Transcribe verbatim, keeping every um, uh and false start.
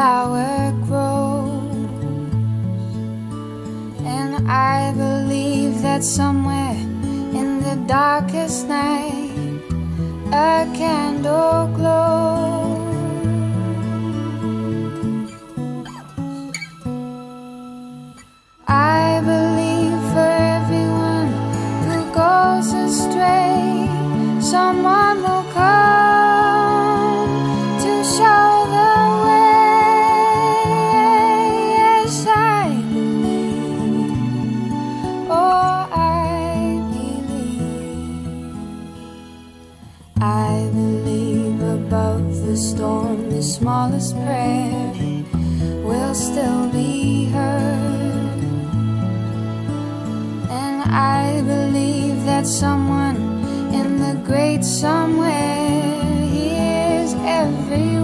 flower grows, and I believe that somewhere in the darkest night a candle glows. I believe for everyone who goes astray, someone will come to show the way. Yes, I believe, oh, I believe. I believe above the storm the smallest prayer will still be heard. I believe that someone in the great somewhere hears every word.